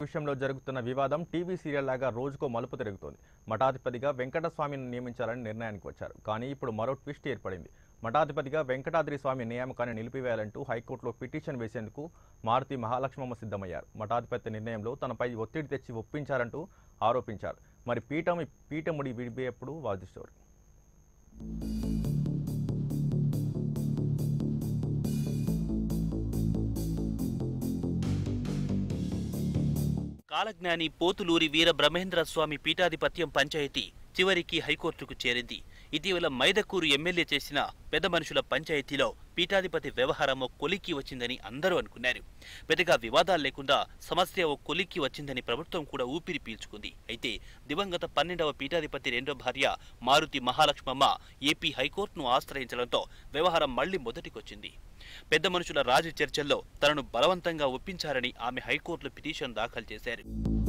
విషయంలో జరుగుతున్న వివాదం టీవీ సీరియల్ లాగా రోజుకో మలుపు తిరుగుతోంది. మఠాధిపతిగా వెంకటస్వామిని నియమించాలని నిర్ణయానికి వచ్చారు. కానీ ఇప్పుడు మరో ట్విస్ట్ ఏర్పడింది. మఠాధిపతిగా వెంకటాద్రి స్వామి నియామకాన్ని నిలిపివేయాలంటూ హైకోర్టులో పిటిషన్ వేసేందుకు మారుతి మహాలక్ష్మమ్మ సిద్ధమయ్యారు. మఠాధిపతి నిర్ణయంలో తనపై ఒత్తిడి తెచ్చి ఒప్పించారంటూ ఆరోపించారు. మరి పీఠముడి విడిపోయేప్పుడు వాదిస్తారు. కాలజ్ఞాని పోతులూరి వీర బ్రహ్మేంద్ర స్వామి పీఠాధిపత్యం పంచాయతీ చివరికి హైకోర్టుకు చేరింది. ఇటీవల మైదకూరు ఎమ్మెల్యే చేసిన పెద్ద మనుషుల పంచాయతీలో పీఠాధిపతి వ్యవహారం ఓ కొలిక్కి వచ్చిందని అందరూ అనుకున్నారు. పెద్దగా వివాదాలు లేకుండా సమస్య ఓ కొలిక్కి వచ్చిందని ప్రభుత్వం కూడా ఊపిరి పీల్చుకుంది. అయితే దివంగత 12వ పీఠాధిపతి రెండో భార్య మారుతి మహాలక్ష్మమ్మ ఏపీ హైకోర్టును ఆశ్రయించడంతో వ్యవహారం మళ్లీ మొదటికొచ్చింది. పెద్ద మనుషుల రాజు చర్చల్లో తనను బలవంతంగా ఒప్పించారని ఆమె హైకోర్టులో పిటిషన్ దాఖలు చేశారు.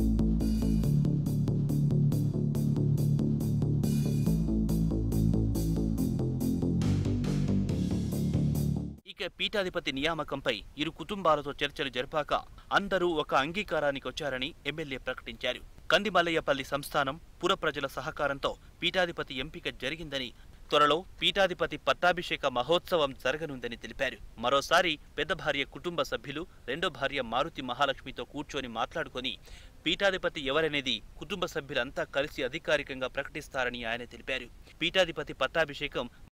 ఇక పీఠాధిపతి నియామకంపై ఇరు కుటుంబాలతో చర్చలు జరిపాక అందరూ ఒక అంగీకారానికి వచ్చారని ఎమ్మెల్యే ప్రకటించారు. కందిమల్లయ్యపల్లి సంస్థానం పుర ప్రజల సహకారంతో పీఠాధిపతి ఎంపిక జరిగిందని, త్వరలో పీఠాధిపతి పట్టాభిషేక మహోత్సవం జరగనుందని తెలిపారు. మరోసారి పెద్ద భార్య కుటుంబ సభ్యులు రెండో భార్య మారుతి మహాలక్ష్మితో కూర్చొని మాట్లాడుకొని పీఠాధిపతి ఎవరనేది కుటుంబ సభ్యులంతా కలిసి అధికారికంగా ప్రకటిస్తారని ఆయన తెలిపారు. పీఠాధిపతి పట్టాభిషేకం